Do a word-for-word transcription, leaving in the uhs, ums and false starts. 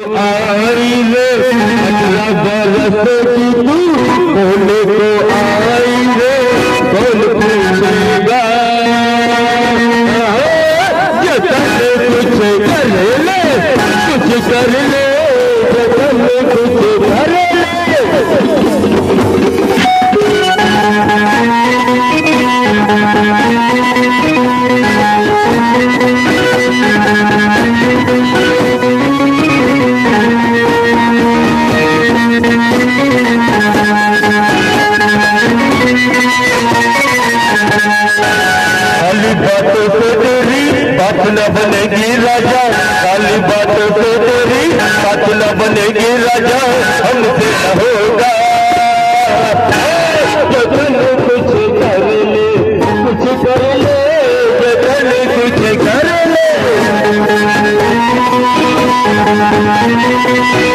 आई रे, अठारह बरस की तू बोले को आई रे, कौन पूछेगा कुछ कर ले, कुछ कर ले, कुछ कर ले। खाली बातों से तेरी बात न बनेगी राजा, खाली बातों से तेरी बात न बनेगी राजा, हमसे न होगा। जतन कुछ कर ले, कुछ कर ले, जतन कुछ कर ले।